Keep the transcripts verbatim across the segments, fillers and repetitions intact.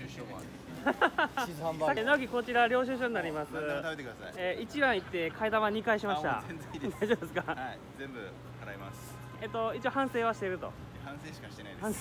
書もある。チーズハンバーガー。 直樹こちら領収書になります。 何でも食べてください。 えー、いちわん行って替え玉にかいしました。 全然いいです。 大丈夫ですか？ はい、全部払います。 えっと一応反省はしていると。 反省しかしてないです。 反省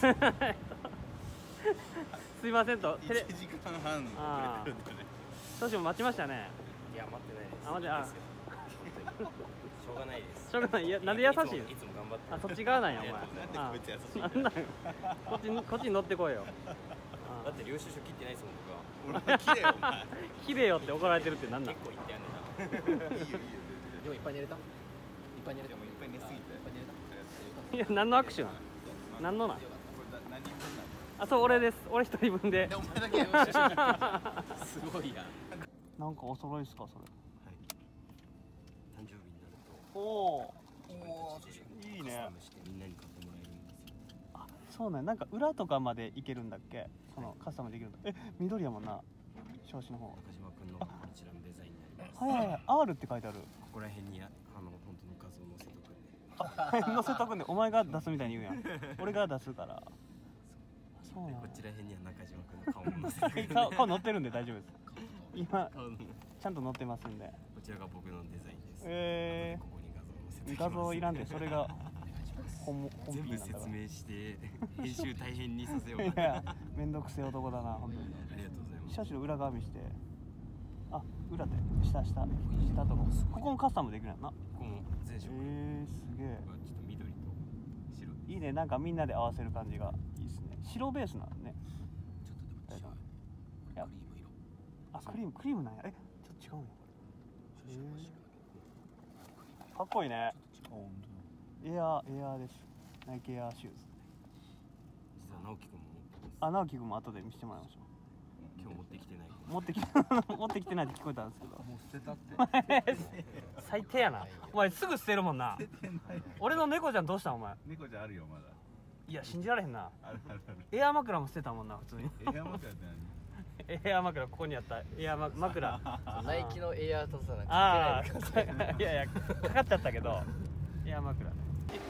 すいませんと。 いちじかんはん遅れてるんでね。 少しも待ちましたね。 いや待ってないです。 あ、待ってあ。 しょうがないです。 しょうがない。いやなんで優しいの？ いつも頑張って。 あ、そっち側なんやお前。 なんでこいつ優しい。 なんなん。こっちにこっちに乗ってこいよ。 だって領収書切ってないですもん僕は。 俺は綺麗お前。 綺麗よって怒られてるってなんなん？ 結構言ってやんねんな。いいよいいよ。でもいっぱい寝れた？いっぱい寝れた。 もういっぱい寝すぎて。いっぱい寝れた。 いや何の握手なの？何のなん？ これ何人分なの？ あ、そう俺です。俺一人分で。 お前だけ。 すごいや。 なんかお揃いですかそれ？ はい。誕生日になると。おお。 いいね。みんなに買ってもらえるんですよ。 あ、そうね。なんか裏とかまで行けるんだっけ？そのカスタムできるんだ。え、緑やもんな。表紙の方。 中島君のこちらのデザインになります。 はいはいはい。アール って書いてある。 ここら辺にあの本当の画像を載せとくんで。 あ、載せとくんで、お前が出すみたいに言うやん。俺が出すから。そうなの。 こちら辺には中島君の顔も載せとくんで。 顔顔載ってるんで大丈夫です。今顔のちゃんと載ってますんで。 こちらが僕のデザインです。 えここに画像を載せてー、画像いらんで、それが本本全部品なんだから。 説明して編集大変にさせよういかな。 や、めんどくせえ男だな、本当に。 ありがとうございます。 車種の裏側見して。あ、裏で下下下とこ。ここもカスタムできるやんな。 ここも全色。 えー、すげえ。 ちょっと緑と白。 いいね、なんかみんなで合わせる感じがいいですね。白ベースなのね。 ちょっとでも違う。これクリーム色。 あ、クリームクリームなんや。え、ちょっと違うんやこれ。えー、かっこいいね。エアエアです。ナイキエアシューズ。 実は直樹君も持ってます。 あ、直樹君も後で見せてもらいましょう。 今日持ってきてない。 持ってき持ってきてないって聞こえたんですけど。 もう捨てたって。 最低やな。お前すぐ捨てるもんな。俺の猫ちゃんどうしたんお前。 猫ちゃんあるよまだ。 いや信じられへんな。 あるあるある。 エア枕も捨てたもんな普通に。 エア枕ってエア枕ここにあったエア枕。 ナイキのエアとさなんかああ、いやいやかかっちゃったけど。エア枕ね。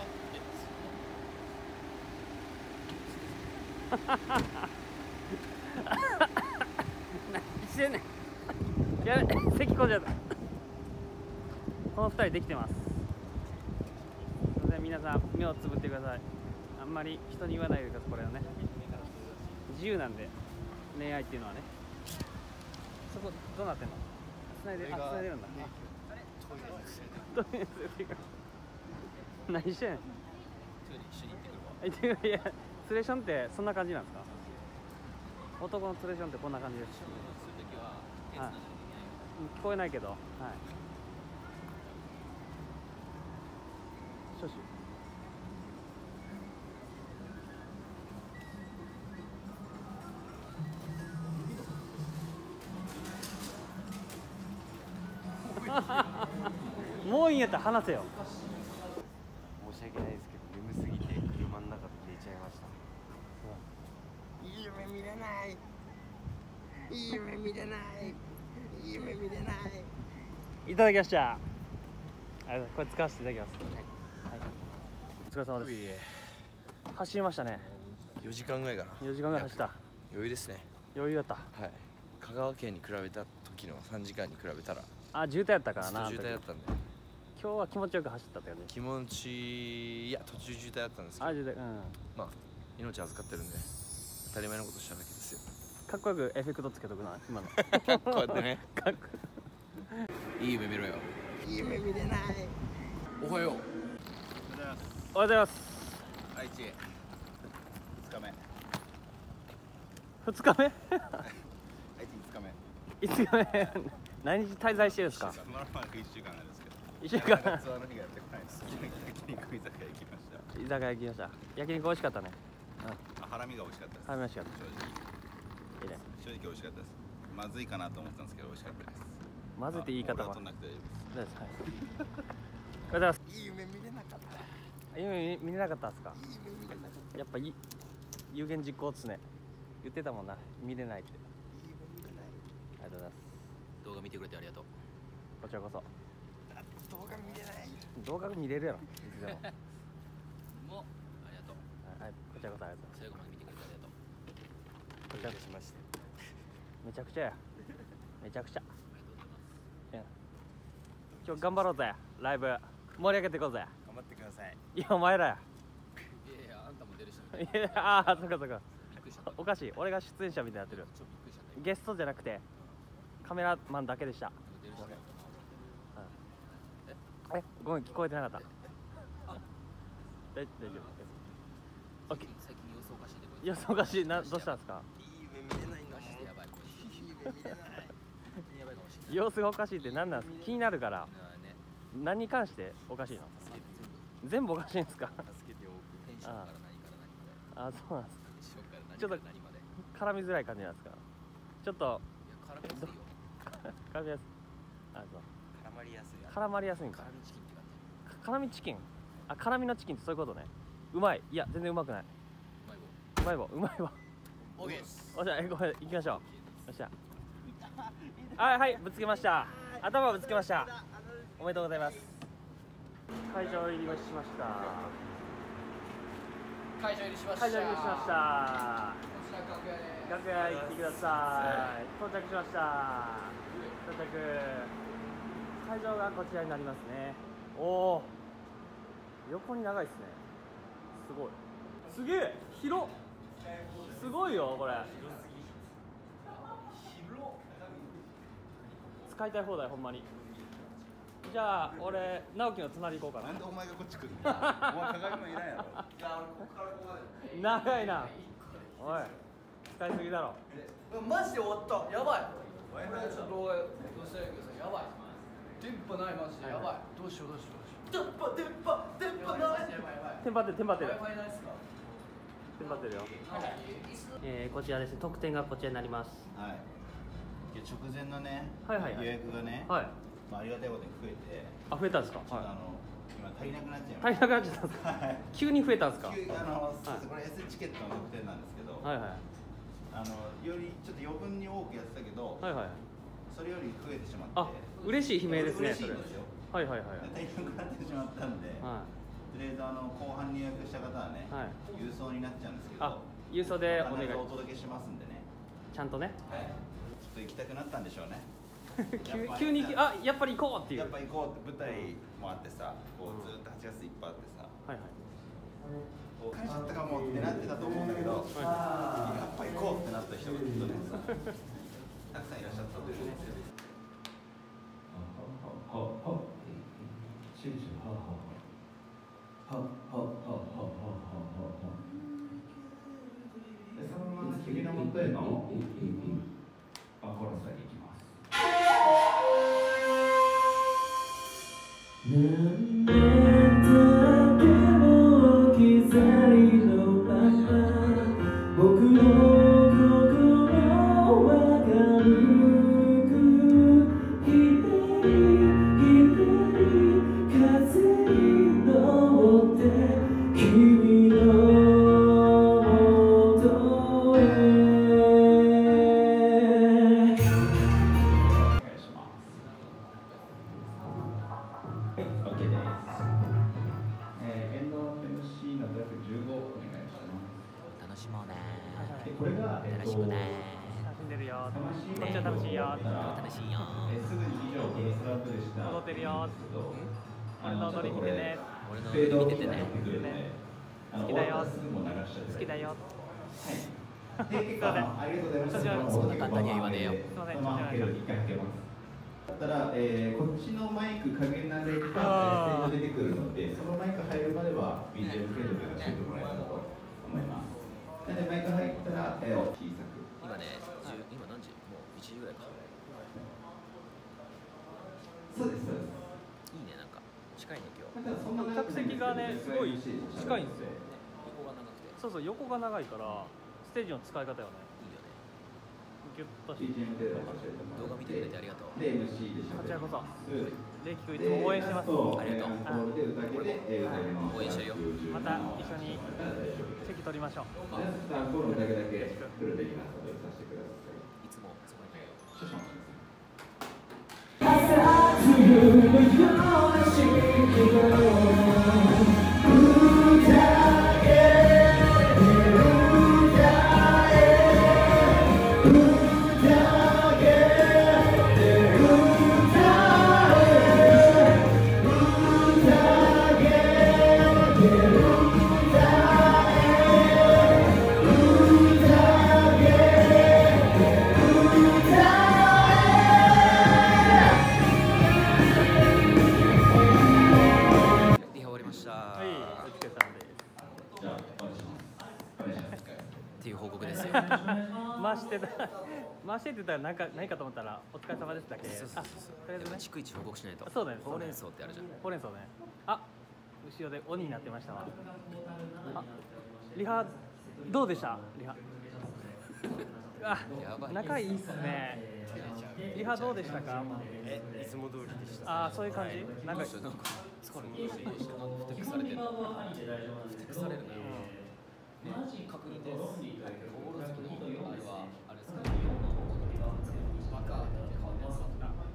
何してんねん。やべ、咳込んじゃった。このふたりできてます。すいません、皆さん目をつぶってください。あんまり人に言わないでください。これはね自由なんで、恋愛っていうのはね。そこどうなってんの？つないで、あ、つないでるんだ。トイレに連れて行く。何してんの？ トイレ一緒に行ってくるわ。 いや、ツレションってそんな感じなんですか？男のツレションってこんな感じです。 するときは手つながなきゃいけない。 聞こえないけど、はい。少々。もういいんやったら話せよ。 申し訳ないですけど眠すぎて車の中で寝ちゃいました。 いい夢見れない。いい夢見れない。いい夢見れない。 いただきました。あ、これ使わせていただきます。はい。はい、お疲れ様です。走りましたね。 よじかんぐらいかな。 よじかんぐらい走った。 余裕ですね。 余裕だった。 はい。香川県に比べた時のさんじかんに比べたら。 あ、渋滞やったからな。 渋滞だったんで。 今日は気持ちよく走ったって感じ。 気持ちいや途中渋滞だったんですけど。 あ、渋滞、うん。 まあ命預かってるんで当たり前のことしただけですよ。 かっこよくエフェクトつけとくな今の。 こうやってね。かっこいい夢見ろよ。いい夢見れない。おはよう。おはようございます。 おはようございます。 愛知ふつかめ。 ふつかめ？ 愛知ふつかめ。 いつかめ。何日滞在してるんですか？ まだまだいっしゅうかんなんですけど。 いっしゅうかん。 ツアーの日がやってこないです。焼肉居酒屋行きました。 居酒屋行きました。焼肉美味しかったね。 うん。あ、ハラミが美味しかったです。 ハラミ美味しかった。 正直。 いいね。 正直美味しかったです。まずいかなと思ったんですけど美味しかったです。 まずいって言い方は。 取んなくて大丈夫です。 はい。おはようございます。 いい夢見れなかった。 夢見れなかったんですか？ いい夢見れなかった。 やっぱい有言実行ですね。言ってたもんな。見れないって。いい夢見れない。 ありがとうございます。 動画見てくれてありがとう。 こちらこそ。 動画見れない。 動画見れるやろ。いつでも。 もうありがとう。 はい、こちらこそありがとうございます。 最後まで見てくれてありがとう。 こちらしまして。 めちゃくちゃや。めちゃくちゃ。今日頑張ろうぜ。ライブ盛り上げていこうぜ。 頑張ってください。 いやお前らや。 いやいやあんたも出るしいやああそっかそっか。 びっくりしたおかしい。俺が出演者みたいになってる。 ちょっとびっくりしたねゲストじゃなくてカメラマンだけでした。 出るしえごめん聞こえてなかった。大大丈夫。オッケー。 最近様子おかしいでこいついやそうおかしいな。どうしたんですか。 いい夢見れないんだもん。 マジでやばいこいついい夢見れない。 やばいかもしれない様子がおかしいって何なんですか。気になるから。 なあね何に関しておかしいの。 全部全部おかしいんですか。 助けておく。 テンションから何から何まであそうなんです。 テンションから何ちょっとから何までい絡みづらい感じなんですか。ちょっとや絡みやすいよ絡みやすい。あそう絡まりやすい。 絡まりやすいんか。 絡みチキンって感じか辛味チキン。あ辛味のチキンってそういうことね。うまい。いや全然うまくない。 うまい棒うまいわうまいわ。 オーケーですおじゃあごめん行きましょう。よっしゃ。はいはいぶつけました。頭ぶつけました。おめでとうございます。会場入りしました。 会場入りしました会場入りしました。 こちら楽屋で楽屋行ってください。到着しました。到着。会場がこちらになりますね。おお。横に長いですね。すごい。すげえ広。すごいよこれ。使いたい放題ほんまに。じゃあ俺直樹の隣行こうかな。 なんでお前がこっち来るの？お前鏡もいないやろ。 いや俺ここからここまで。 長いな。おい使いすぎだろ。 マジで終わったやばいお前これちょっと動画どうしたらいいけどさやばい電波ないマジでやばいどうしようどうしようどうしよう電波電波電波ないやばいやばいテンパってるテンパってる。 Wi-Fi ないっすかテンパってるよ。えー、こちらですね。特典がこちらになります。 はい。いや直前のね、 はいはいはい予約がね、 はい。 まあありがたいことに増えて、 あ増えたんですか。はちょっとあの今足りなくなっちゃいい。 まし足りなくなっちゃったんですか。 はい急に増えたんですか。 た。急あの、 はいこれ S チケットの特典なんですけど、 はいはいあのよりちょっと余分に多くやってたけど、 はいはい。 それより増えてしまって、 あ嬉しい悲鳴ですね。 嬉しいんですよ。 それはいはいはい足りなくなってしまったんで、 はとりあえずあの後半に予約した方はね、 はい郵送になっちゃうんですけど、 あ郵送でお願い必ずお届けしますんでね。 い。ちゃんとね。 はい。ちょっと行きたくなったんでしょうね。 急急にあやっぱり行こうっていう。 やっぱ行こうって舞台もあってさ、こうずっとはちがついっぱいあってさ、 はいはい。 こう帰っちゃったかもってなってたと思うんだけど、やっぱ行こうってなった人がきっとね、たくさんいらっしゃったというね。でそのまま君の元へのコーラスに行きます。 何年経っても置き去りのまま僕の心は軽く左左風に乗って君の元へお願いします。はい、OK です。えー、エンド エムシー のトラックじゅうごお願いします。 楽しもうねでこれが、えっと、 楽しくね楽しんでるよ。 魂こっちは楽しいよ。 楽しいよえーすぐに以上このスラップでした。 踊ってるよ。 あ俺の踊り見てね。 俺のフェード見ててね見ててね。あの好きだよ終わったらすぐもう流しちゃって好きだよ。 はい。で結構あのありがとうございます。 そちらそんな簡単には言わねえよすいませんそのまま開ける一回開けます。だったら、えー、こっちのマイク加減なれるか、 あー出てくるので、そのマイク入るまでは ビージーエム 継続がしてもらえたらと思います。なのでマイク入ったら、えー、小さく。 今ねじゅう今何時もういちじぐらいかそうです、そうです。 いいねなんか近いね今日だからそんな長く客席がねすごい近いんですよ。 横が長くてそうそう横が長いからステージの使い方よね。 いいよねギュッとしビーて。 ジーエム で教えてもらって動画見てくれてありがとうで、エムシー で喋こちらこそ。 る。 レイキ君いつも応援してます。 ありがとうう。で歌けで、えー歌います応援してるよまた一緒に席取りましょう。 じゃあスターコールだけだけ来るべきなのでさせてください。 いつもそこに少々お待ちください。 歌え歌えしてた回してって言ったら何か何かと思ったらお疲れ様ですだけ。 そうそうそうあとりあえずね。 逐一報告しないと。 そうだよね。 ほうれん草ってあるじゃん。 ほうれん草ね。あ、後ろで鬼になってましたわ。あ、リハどうでした？リハ。あ、仲いいっすね。リハどうでしたか？ え、いつも通りでした。 あ、そういう感じ？なんかなんか疲れてる。ふてくされてる。ふてくされるね。確認です。オール好きのあれはあれですか。バカって変わってますか。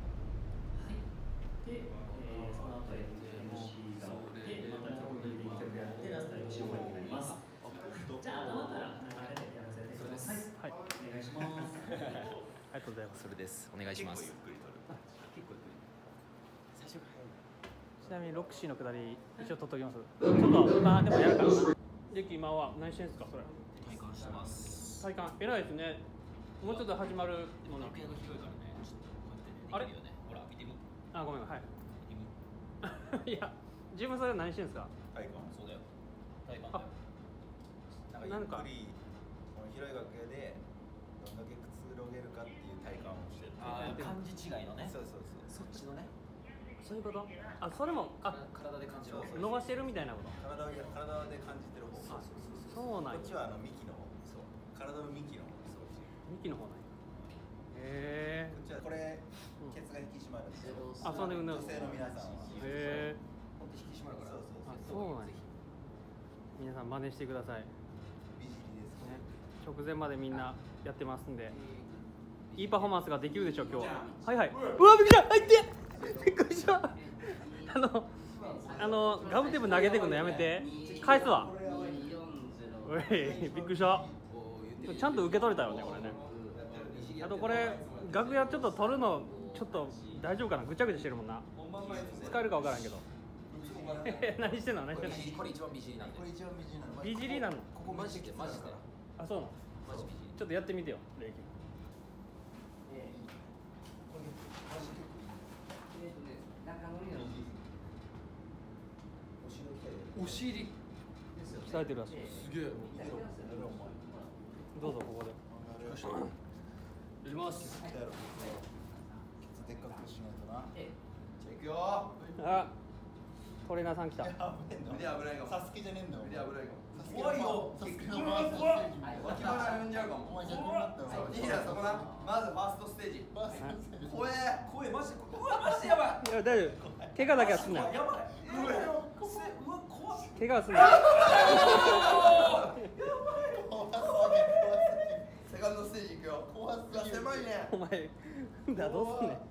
で、えー、その後 エムシー があってまた曲曲やってラスト エムシー 終わりになります。じゃあ頭から流れでやらせてください。 はい。 お願いします。 ありがとうございます。 それです。お願いします。 結構ゆっくり撮る。 結構最初ちなみにロックシーのくだり一応取っときます。ちょっと今でもやるから。ジェキ今は何してんすかそれ？ 体感してます。 体感偉いですね。もうちょっと始まるのに。 楽屋が広いからね。ちょっとこうやってね。できるよね。ほら見てみ。 あ、ごめんはい。 見てみ。 いや、自分それ何してんすか？ 体感。 そうだよ。体感だよ。 なんかゆっくりこの広い楽屋でどんだけくつろげるかっていう体感をしてる。 ああ、感じ違いのね。 そうそうそう。 そっちのね。 そういうこと？あ、それもあ体で感じる。 伸ばしてるみたいなこと。 体を体で感じてる方。 あ、そうなんや。 こっちはあの幹の方。そう。体の幹の方。そう。 幹の方なんや。へえ。 こっちはこれケツが引き締まるんですよ。 あ、そうね、うん。 女性の皆さんは。 へえ。 ほんと引き締まるから。 そうそうあ、 そう。 そうなんや。皆さん真似してください。ね、 美尻ですね。 直前までみんなやってますんで。いいパフォーマンスができるでしょう今日は。はいはい。うわびっくりした。入って。びっくりした。あのあのガムテープ投げてくんのやめて。返すわ。おいびっくりした。ちゃんと受け取れたよねこれね。あとこれ楽屋ちょっと撮るのちょっと大丈夫かな。ぐちゃぐちゃしてるもんな。使えるかわからんけど。何してんの何してんの。 これ一番美尻なんで。 これ一番美尻なの。 美尻なの。 ここマジでマジで。 あ、そうなの。 マジ美尻。 ちょっとやってみてよレイキ。 お尻鍛えてるらしい。 すげえ。 どうぞここで。 やります。 ケツでっかくしないとな。じゃあ行くよ。 あ、トレーナーさん来た。 腕危ないかも。サスケじゃねえんだよ。腕危ないかも。怖いよ。サスケのファーストステージ。脇腹踏んじゃうかも。お前逆になったよ。いいなそこな。まずファーストステージ。怖え。怖えマジで。怖いマジでやばい。 いや大丈夫。怪我だけはすんなよ。 やばい。うわ怖い。 怪我はすんなよ。 セカンドステージ行くよ。怖すぎる。狭いね。 お前、だどうすんねん。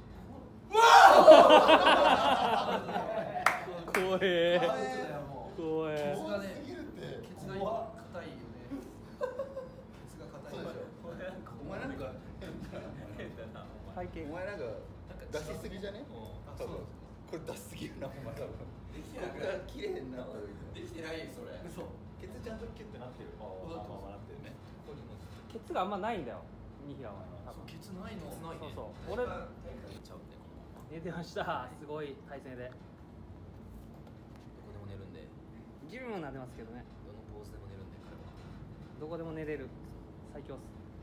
怖え。怖え。 ケツがね、ケツが硬いよね。ケツが硬いでしょ。 お前なんか体型。 お前なんか出しすぎじゃね？多分これ出しすぎるなお前多分。できてなくない。綺麗になった。できてないそれ。嘘。ケツちゃんとキュッてなってる。ああまあまあなってるね。 ケツがあんまないんだよ。ニヒラは。 ケツないの。 そうそう。俺寝てました。すごい体勢で。 どこでも寝るんで。 ジムもなってますけどね。 どのポーズでも寝るんで彼は。 どこでも寝れる。最強っす。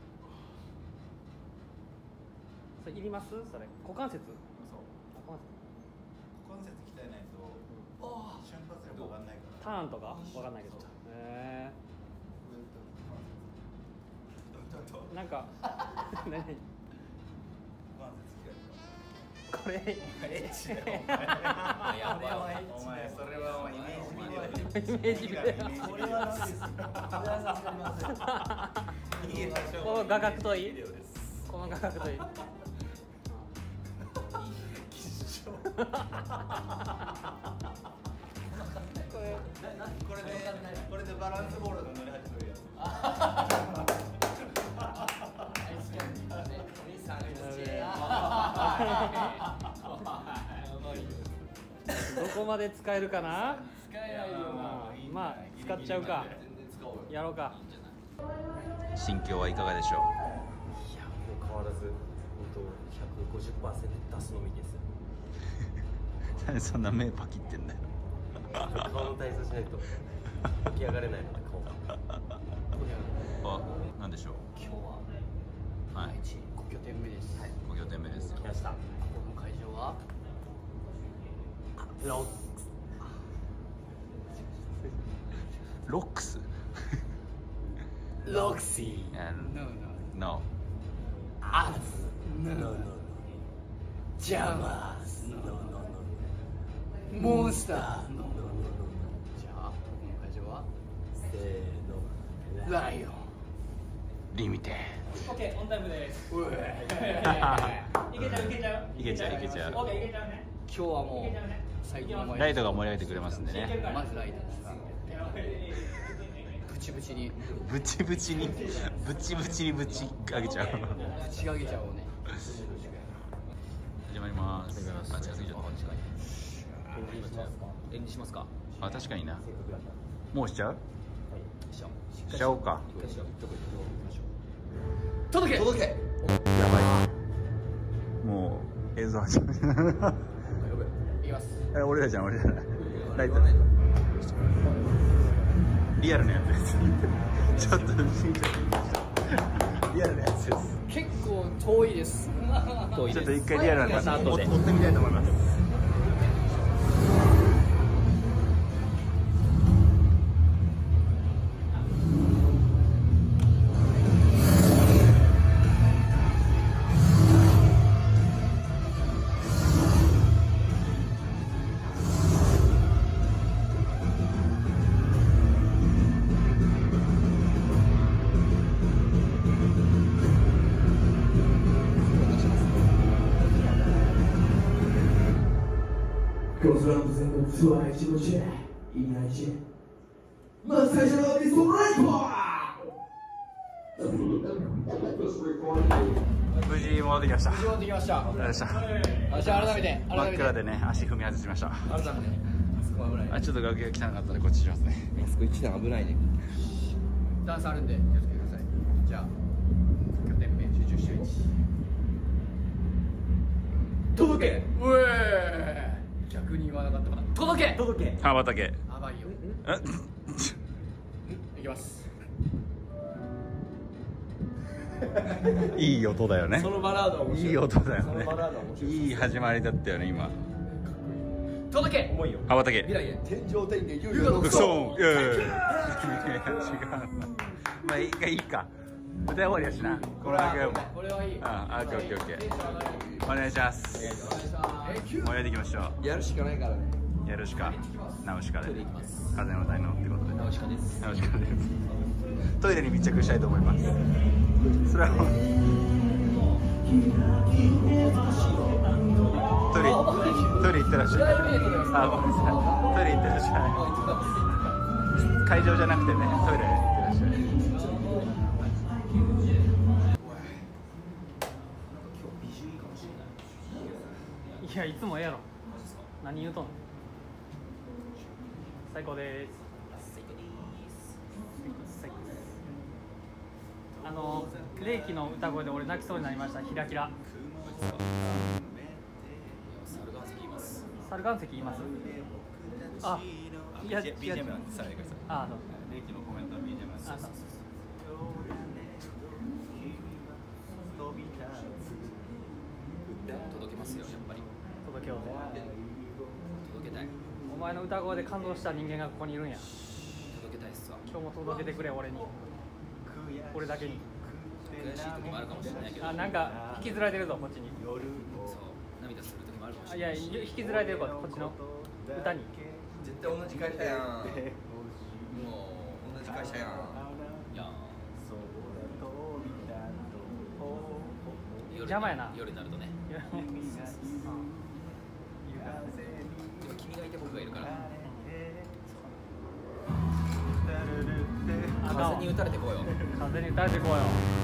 それいります？それ股関節？ そう。 股関節。 股関節鍛えないと瞬発力上がんないから。 ターンとかわかんないけど。へえ。なんか何？ 股関節鍛える。 これエッチだよお前。 やばい。 お前それはイメージビデオ。 イメージビデオ。 これは何ですか。これは助かりません。 この画角といい。この画角といい。これこれでこれでバランスボールが乗り始めるやつ。 どこまで使えるかな。 使えないよ。 まあ使っちゃうか。やろうか。 心境はいかがでしょう。 いやもう変わらず本当ひゃくごじゅっパーセント出すのみです。 なんでそんな目パキってんだよ。 顔の体操しないと起き上がれないので顔が。 あ、なんでしょう。 今日ははい、ご拠点目です。はい、ご拠点目ですよ。来ました。この会場はロックス。ロックス。ロックシー。No no. No. アーズ。No no. ジャマーズ。No no no. モンスター。No no no. じゃあこの会場はせーの。ライオン。リミテッド。オッケー、オンタイムです。いけちゃう、いけちゃう。いけちゃう、いけちゃう。オッケー、いけちゃうね。今日はもう最高のライトが盛り上げてくれますんでね。まずライトですが。ブチブチに。ブチブチに。ブチブチにぶち上げちゃう。ぶち上げちゃおうね。始まります。あ、近すぎちゃった。演技しますか。あ、確かにな。もうしちゃう。しちゃおうか。届け届け。やばい。もう映像始まる。いきます。え、俺らじゃん、俺ら。ライト。リアルなやつです。ちょっと信じてリアルなやつです。結構遠いです。遠いです。ちょっと一回リアルなやつ撮ってみたいと思います。 ツアー一のチェいないチェまず最初のアーティストライト無事戻ってきました。無事戻ってきました。あじゃあ改めて真っ暗でね足踏み外しました。改めてあちょっと楽屋汚かったらこっちしますね。あそこ一段危ないね。ダンスあるんで気をつけてください。じゃあ拠点名集中して届けうえー逆に言わなかったかな。届け届け羽ばたけやばいよ。いきます。いい音だよね。そのバラード面白い。いい音だよね。いい始まりだったよね今。届け重いよ羽ばたけ未来へ天上天下優雅のクソン。いやいやいや違う。まあいいかいいか歌い終わりやしな。これだけはもうこれはいい。ああオッケーオッケーオッケーお願いします。盛り上げていきましょう。やるしかないからね。やるしかナウシカで風の谷のってことでナウシカです。ナウシカです。トイレに密着したいと思います。それはトイレトイレ行ってらっしゃい。あごめんなさいトイレ行ってらっしゃい。会場じゃなくてねトイレ行ってらっしゃい。 いやいつもええやろ。何言うとんの。最高です。最高です。最高です。あのレイキの歌声で俺泣きそうになりました。キラキラ。サル岩石言います。サル岩石言います。あ、いや ビージーエム なんでさらにください。あ、そう。レイキのコメントは ビージーエム なんです。あ、そう。届けますよやっぱり。届けようぜ。届けたい。お前の歌声で感動した人間がここにいるんや。届けたいっすわ。今日も届けてくれ俺に。俺だけに。悔しい時もあるかもしれないけど。あ、なんか引きずられてるぞこっちに。そう。涙する時もあるかもしれない。いや引きずられてるからこっちの歌に。 絶対同じ会社やん。もう同じ会社やん。いや。 邪魔やな。 夜になるとね。君がいて僕がいるから。風に打たれてこうよ。 風に打たれてこうよ。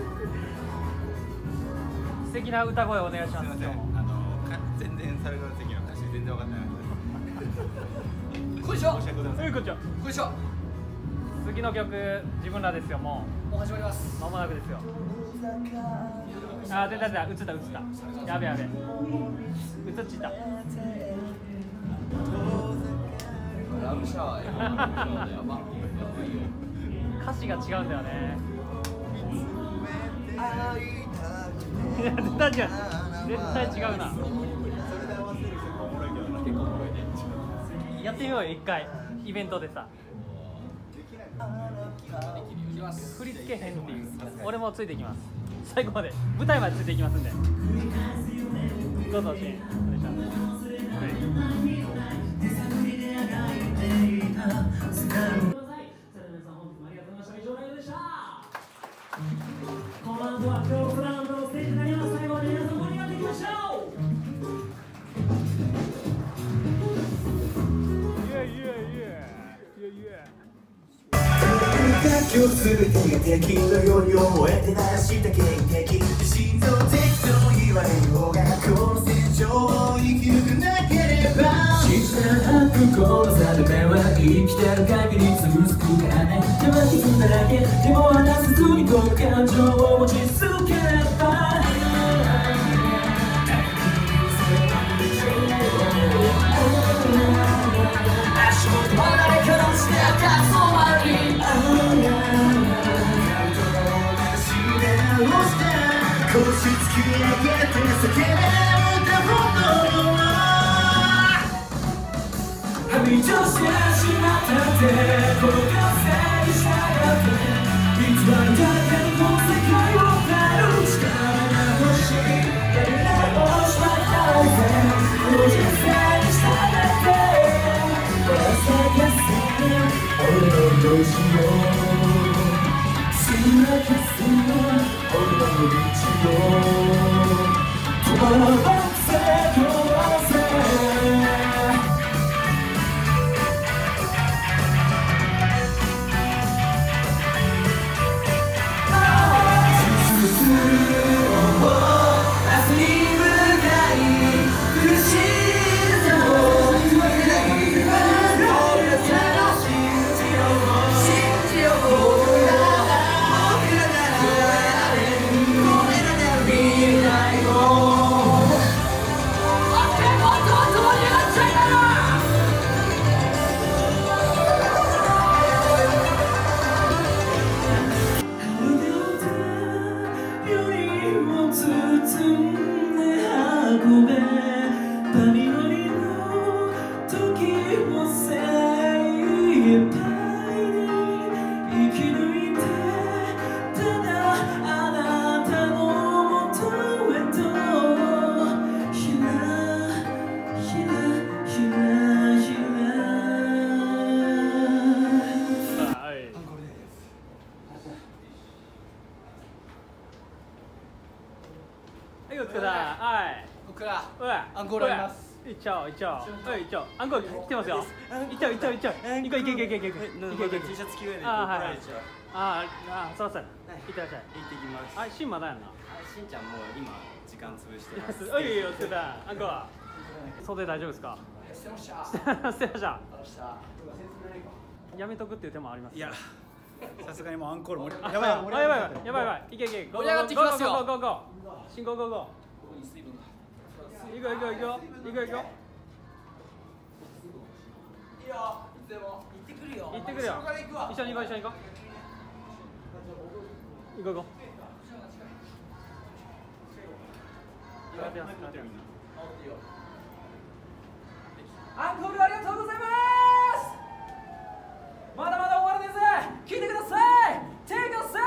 素敵な歌声お願いします。すみません。あの全然サルゴン石の歌詞全然分かんない。 こいしょ。 こいこいしょ。 こいしょ。 次の曲自分らですよもう。 もう始まります。 間もなくですよ。あ、出た出た、映った映った。やべやべ。映っちった。 ラブシャワーやば。 歌詞が違うんだよね。 いや絶対違う絶対違うな。やってみようよ一回イベントでさ。振り付けへんっていう。俺もついていきます。最後まで舞台までついていきますんで。どうぞシーンお願いします。 この後はクロスラウンドのステージになります。最後まで皆さん盛り上がっていきましょう。 楽曲すべてが敵のように思えてならした警笛心臓的と言われようがこの戦場を生き抜かなければ信じたくこの定めは生きてる限り続くからね手は傷だらけでも離さずにこの感情を持ち続ければ足元離れからして赤そばに腰突き上げて叫べ歌ほどはみ出してしまったってこの風に従って偽りだけのこの世界を変える力が欲しいやり直しまったぜこの人生に従ってこの世界俺のどうしようすなきすな俺の道を止まらなくせよせアンコールあります。 いっちゃおういっちゃおう。はいいっちゃおう。アンコール来てますよ。いっちゃおういっちゃおういっちゃおう。いこういけいけいけいけいけいけいけいけ。 T シャツ着替えないとあ怒られちゃう。 ああそうそう。いってらっしゃい。 行ってきます。 あシンまだやんな。 しんちゃんもう今時間潰してます。 おいいよつけた。アンコール。袖大丈夫ですか。 捨てました。 捨てましたしたやめとくっていう手もあります。 いやさすがにもうアンコール盛りあやばいやばいやばいやばいやばいいけいけ。 盛り上がってきますよゴーゴーゴーゴーゴー。進行ゴーゴー。 水分が。 いくよいくよいくよいくよいくよ。 いいよ。いつでも行ってくるよ。 行ってくるよ。 後ろから行くわ。 一緒に行こう一緒に行こう。行こう行こう。やってますやってるみんな。 アンコールありがとうございます。まだまだ終わるです。聞いてください。Take a step。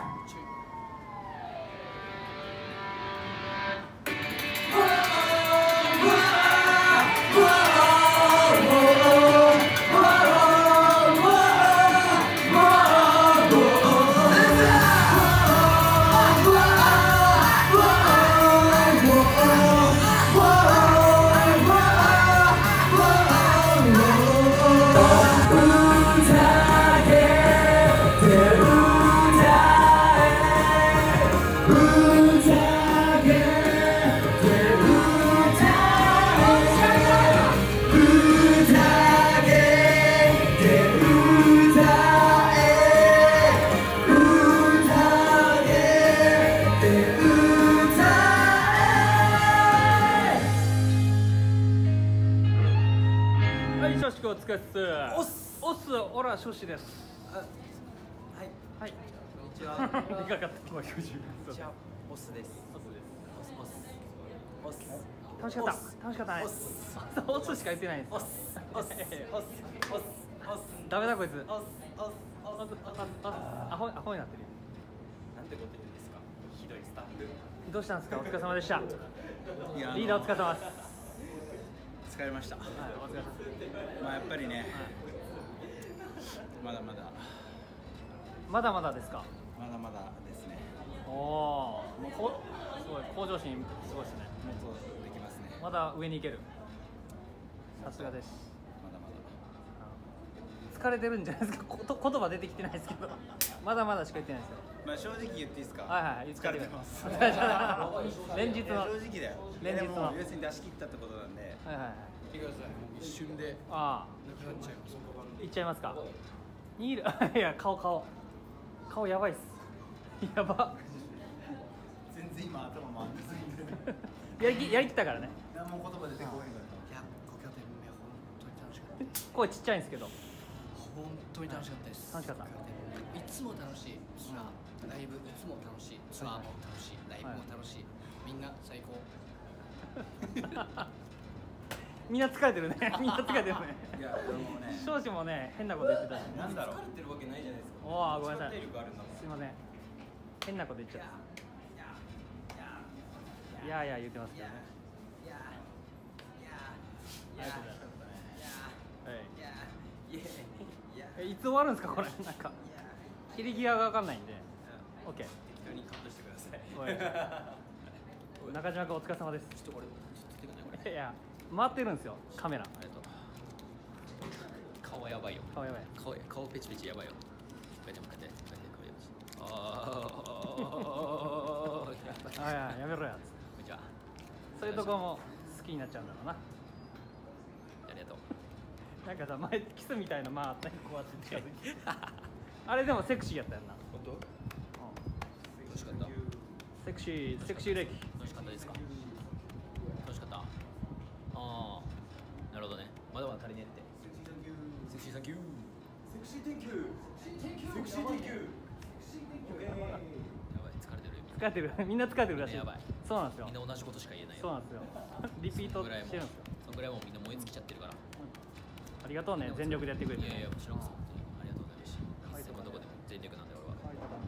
お疲れっす。 おっす。 おっす、オラショシです。 はい。 はい。 こんにちは。 でかかった。今表情。 こんにちは。オスです。 オスです。 楽しかった楽しかったね。オスしか言ってないんです。 オスオスオスオスオスダメだこいつ。 オスオスオスアホアホになってるよ。 なんてこと言うんですか。ひどいスタッフ。 どうしたんですか。お疲れ様でした。 いやリーダーお疲れ様です。 疲れました。 はい、お疲れ様です。 まあやっぱりね、まだまだまだまだですか。 まだまだですね。 おお、もうこすごい向上心すごいですね。 もっとできますね。 まだ上に行ける。さすがです。 まだまだ。 疲れてるんじゃないですか。こと言葉出てきてないですけど、まだまだしか言ってないですよ。 まあ正直言っていいですか。 はいはい、 疲れてます。 連日の。 いや正直だよ。 連日のいやでも要するに出し切ったってことなんで。 はいはいはい。 見てください。一瞬であなくなっちゃいます。 あ、いっちゃいますか。ニール、いや顔顔顔やばいっす。やば。 全然今頭回んなすぎて。 やりきやりきったからね。 何も言葉出てこへんかっいや、ご拠点目本当に楽しかったです。 声ちっちゃいんですけど。 本当に楽しかったです。 楽しかった。 いつも楽しいツアー、ライブいつも楽しいツアーも楽しい、ライブも楽しい、みんな最高。 みんな疲れてるね。みんな疲れてるね。 た。いや俺もね。 少子もね変なこと言ってたし。 なんだろう。 疲れてるわけないじゃないですか。 おお、ごめんなさい。 体力あるんだもん。 すいません。変なこと言っちゃった。いやいや言ってますけどね。 いやいやありがとうございます。はい。 いやいやいやえいつ終わるんですかこれ。なんか切り際がわかんないんで。オッケー。 適当にカットしてください。 中島君お疲れ様です。 ちょっとこれちょっと手がねこれ。 いや回ってるんですよカメラ。 ありがとう。顔やばいよ。 顔やばい。 顔顔ペチペチやばいよ。こうやって向かってこうやってこうやって。ああ。 あいややめろやつ。 こんにちは。 そういうとこも好きになっちゃうんだろうな。 ありがとう。 なんかさ前キスみたいなまああったりこうやって近づいて。あれでもセクシーやったよな。 本当？ うん楽しかった。 セクシーセクシー歴。 楽しかったですか？楽しかった。ああ、なるほどね。まだまだ足りねえって。セクシーサンキュー。 セクシーテンキュー。セクシーテンキュー。 やばい、疲れてるよ。 疲れてる。みんな疲れてるらしい。 やばい。 そうなんですよみん。な同じことしか言えないよ。 そうなんですよ。リピートそんぐらいもしてるんですよ。 そんぐらいもうみんな燃え尽きちゃってるから。 ありがとうね全力でやってくれて。 いやいや、もちろん本当にありがとうございますし、いつでもどこでも全力なんで俺は。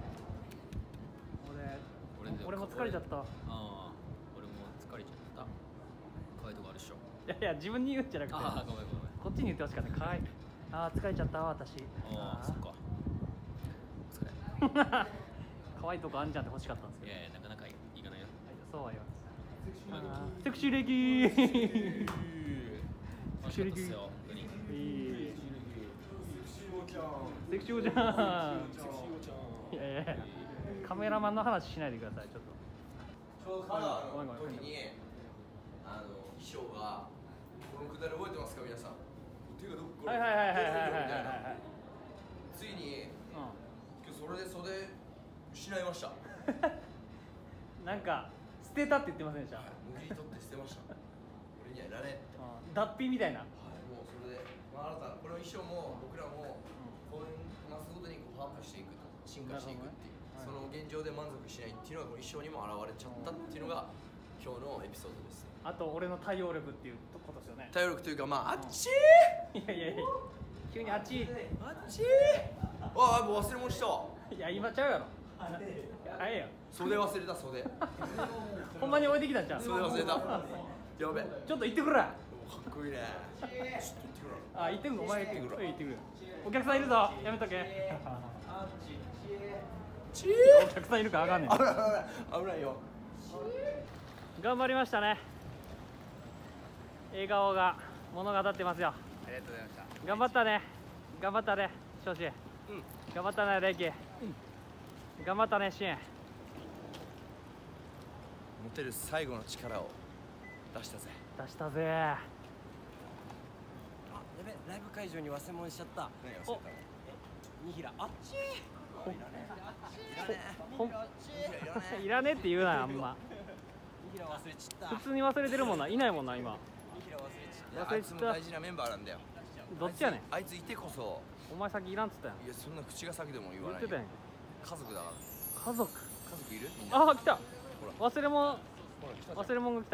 俺俺も疲れちゃった。 ああ、俺も疲れちゃった。可愛いとこあるっしょ。 いやいや自分に言うんじゃなくて、 ああ、ごめんごめん。 こっちに言ってほしかった。かわいい。ああ疲れちゃったわ私。 ああ、そっか。お疲れ。 可愛いとこあんじゃんって欲しかったんですけど。 いやいや、なかなかいかないよ。 そうは言わない。セクシー歴。 楽しかったっすよ、本当に。 いい。セクシーおちゃん。いやいやいやカメラマンの話しないでくださいちょっと。 ちょうどカナダごめんごめんの時にあの衣装がこのくだり覚えてますか皆さん。手がどこはいはいはいはいはいはいはいみたいなはい。 ついにう今日それで袖失いました。 ん。なんか捨てたって言ってませんでした。 もぎり取って捨てました。俺にはいらねえって。 うん脱皮みたいな。 はい、もうそれで、まあ、新たなこの衣装も僕らもこう増すごとにこうパワーアップしていくと進化していくっていう、 なるほどねその現状で満足しないっていうのがこの衣装にも現れちゃったっていうのが今日のエピソードです。 あと俺の対応力っていうことですよね。 対応力というかまああっちいやいやいや急にあっち。 ーあっちーああもう忘れ物したわ。 いや今ちゃうやろ。あええやん。 袖忘れた袖ほんまに置いてきたんちゃう。 袖忘れたやべちょっと行ってくるわ。 かっこいいね。ちょっと言ってくる。 あ、行ってくる。お前行ってくる。行ってくる。お客さんいるぞ。やめとけ。 ちお客さんいるかあかんねん。 危ない危ない危ないよ。 頑張りましたね。笑顔が物語ってますよ。 ありがとうございました。 頑張ったね。頑張ったね。少子。 うん。 頑張ったね、レイキ。頑張ったね、シエン。 持てる最後の力を出したぜ。 出したぜ。 やべ、ライブ会場に忘れ物しちゃった。 何が忘れたの？ ニヒラあっちほいらねほんいらねいらねえって言うな、あんま。 ニヒラ忘れちった普通に忘れてるもんな。いないもんな、今。 ニヒラ忘れちっいやあいつも大事なメンバーなんだよ。 どっちやねん。 あいついてこそ。 お前先いらんっつったやん。 いやそんな口が先でも言わないよ。 言ってたやん。 家族だから。 家族。 家族いる？みんな。 あ、来た。 ほら忘れ物。 ほら来たじゃん忘れ物が来た。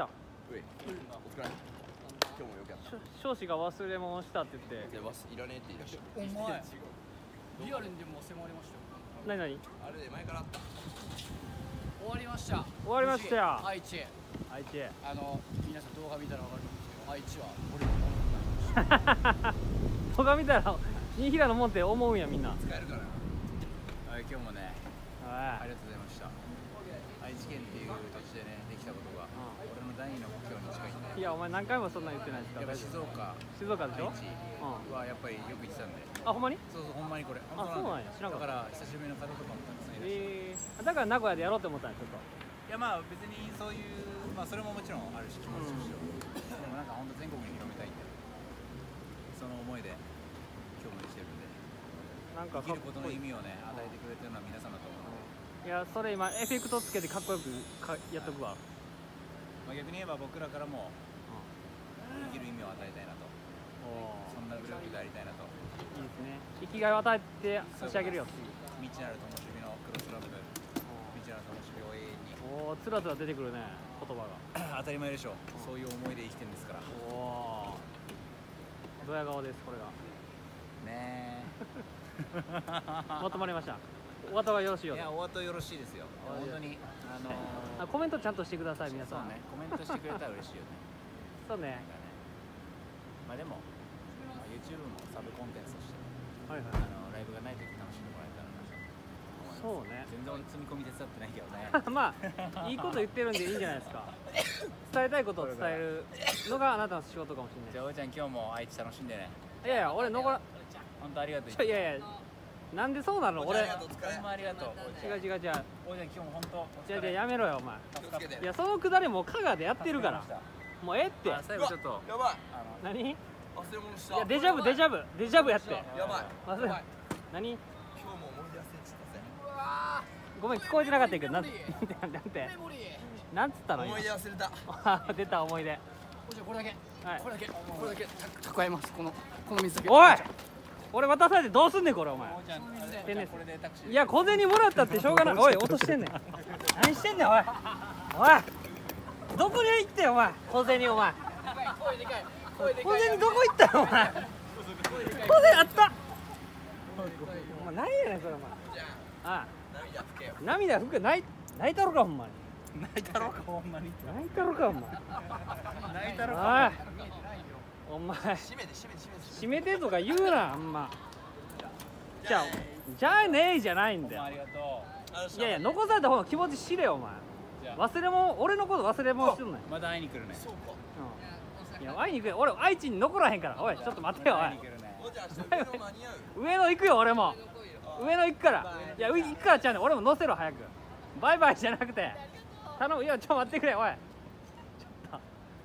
ういお疲れ今日もよくやった少子が忘れ物したって言ってでわすいらねえって言い出したお前リアルにでも迫りましたよ。 何何あれで前からあった終わりました。 終わりましたよ愛知へ。 愛知へあの皆さん動画見たらわかるんですけど、愛知は俺のものになりました。 動画見たら新平のもんって思うんやみんな。 使えるかなはい、今日もね、 あありがとうございました。愛知県っていう土地でね、できたことが、俺の第二の目標に近いんで。 いやお前何回もそんなん言ってないですか。 やっぱ静岡、 静岡でしょ。 愛知はやっぱりよく行ってたんで。 あほんまに。 そうそう、ほんまにこれ。 あそうなんや知らんかっただから久しぶりの方とかもたくさんいらっしゃる。 えー、だから名古屋でやろうと思ったんですちょっいやまあ別にそういうまあそれももちろんあるし気持ちとしては、でもなんか本当全国に広めたいんで、その思いで今日もできてるんで、 と。なんか生きかっこいい。 ることの意味をね与えてくれてるのは皆さんだと思うので、 いやそれ今エフェクトつけてかっこよくかやっとくわ。 まあ、逆に言えば僕らからも生きる意味を与えたいなと、 おそんなグループでありたいなと。 ーいいですね。生きがいを与えて差し上げるよ。 未知なる灯火のクロスラブで未知なる灯火を永遠におおつらつら出てくるね言葉が。 当たり前でしょう、そういう思いで生きてるんですからおお。ドヤ顔ですこれが。 ねまとまりました。お後がよろしいようで。 えいやお後よろしいですよ本当にあのーあコメントちゃんとしてください皆さん。 そうね、コメントしてくれたら嬉しいよねそうね。 なんかね、まあでも、まあ、YouTube もサブコンテンツとして、 はいはい。 あのライブがない時楽しんでもらえたらなと思います。 そうね。 全然俺積み込み手伝ってないけどねまあいいこと言ってるんでいいんじゃないですか。伝えたいことを伝えるのがあなたの仕事かもしれじゃあおーちゃん今日も愛知楽しんでね。 ない。いやいや俺残ら本当ありがとう。 ちょいやいやなんでそうなの俺。違うほんまありがとう。 違う違う。 おーちゃん今日も本当お疲れ。 違う違うやめろよお前。 気をつけていやそのくだりもう香川でやってるからもうええって。 あ最後ちょっとやばいあの何？い忘れ物したやデジャブデジャブデジャブやって。 やばい忘れ何？ 今日も思い出せちゃっごめん聞こえてなかったけどなんてなんてなんてなんつったの今たぜ思い出。忘れたあ出た思い出。 おーちゃんこれだけはいこれだけこれだけ蓄えます。このこの水だけ。 おい俺渡されてどうすんねんこれお前。 おーちゃん天然これでタクシー。 いや小銭もらったってしょうがない。おい落としてんねん。何してんねんおいおいどこに行ってんお前小銭お前声でかい声で小かい。 銭どこ行ったよお前小銭あったお前何やねんそれお前。 じゃあああ涙拭けよ涙拭く泣い泣いたろかほんまに。 泣いたろかほんまに。 泣いたろかお前。 泣いたろおか。 いお前閉めて閉めて閉めて閉めてとか言うなあんま。じゃあじゃあねえじゃないんだよ。 ありがとう。 いやいや残された方の気持ち知れよお前。 じゃあ忘れ物俺のこと忘れ物してんのよ。 また会いに来るね。 そうかうんいや会いに行くよ俺愛知に残らへんから。おいちょっと待ってよお会いに来るね。 おーちゃん明日上野間に合うい上野行くよ俺も上野行くからいや行くからちゃうねん俺も乗せろ早くバイバイじゃなくて頼むいやちょっと待ってくれおいちょっと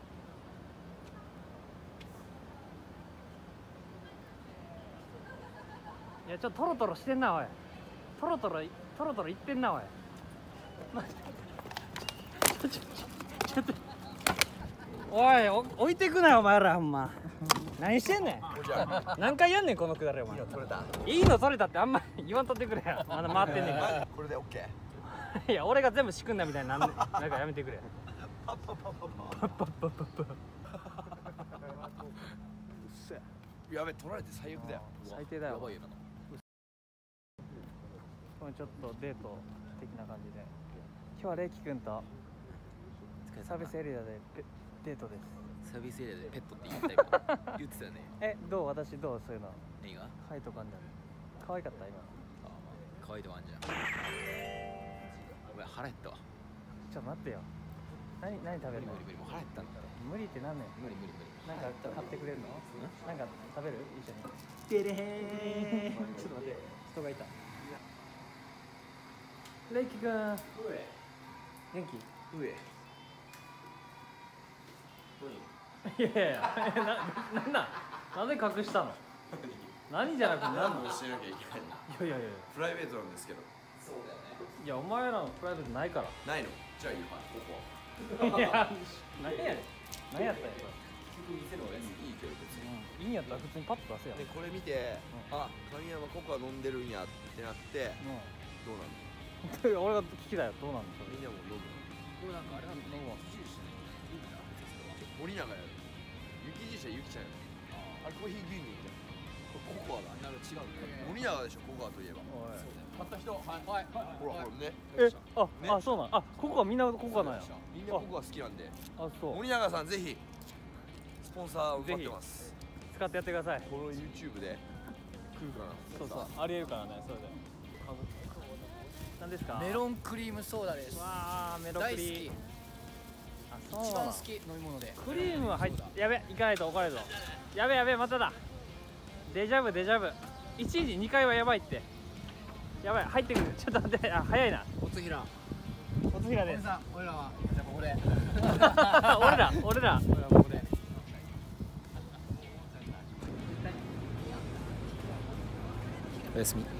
いやちょっとトロトロしてんなおいトロトロトロトロいってんなおいちょちょちょちょっとおいお置いてくなよお前らほんま何してんねんおーちゃん何回やんねんこのくだりお前取れたいいの取れたってあんま言わんとってくれやまだ回ってんねんかこれでオッケーらいや俺が全部仕組んだみたいになんでなんかやめてくれパッパッパッパッパパッパッパッパッパッやべ取られて最悪だよ最低だよやばいよなこれちょっとデート的な感じで今日はレイキ君とサービスエリアでペデートですサービスエリアでペットって言った今言ってたよね。 えどう私どうそういうの何が？ ハイとかんじゃん可愛かった今あまあ可愛いとこあんじゃん。ごめん腹減ったわ。 ちょっと待ってよ何何食べるの無理無理無理もう腹減ったんだって。 無理ってなんねん無理無理無理。 なんか買ってくれるのなんか食べる一緒にデレーちょっと待って人がいたレイキ君元気上いやいやいやな、なんだなぜ隠したの何じゃなくて何のしてなきゃいけないのいやいやいやプライベートなんですけどいやお前らのプライベートないからないのじゃあいいわここいや何やねん何やったんやそれ見せるのいいけど別にいいんやったら普通にパッと出せよでこれ見て、あ神山ココア飲んでるんやってなってもどうなのう俺が聞きだよどうなんのそれみんなも飲むでもなんかあれなんだね。 飲むわ自由してない。 永やる。雪じいちゃんゆきちゃんやる。あれコーヒー牛乳じゃん。これココアだ。 なんか違う森永でしょ、ココアといえば。 買った人はいほらほらね。 え、あ、あ、そうなん。あ、ここはみんなここなんや。 みんなココア好きなんで。 あ、そう。 森永さんぜひスポンサーを待ってます。 使ってやってください。 この YouTube で来るかな。 そうそう、ありえるからね、それで。何ですか。 メロンクリームソーダです。 わあ、メロンクリーム。あ、そう。 一番好き飲み物で。 クリームは入っ、やべ、行かないと怒られるぞ。やべやべ、まただ。デジャブデジャブ。いちににかいはやばいって。やばい、入ってくる。ちょっと待って、あ、早いな。 おつひら。 おつひらです。 俺らはじゃあここで。 俺ら、俺ら。 俺らここで。おやすみ。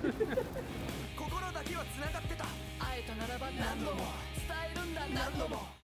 心だけは繋がってた。会えたならば何度も伝えるんだ何度も。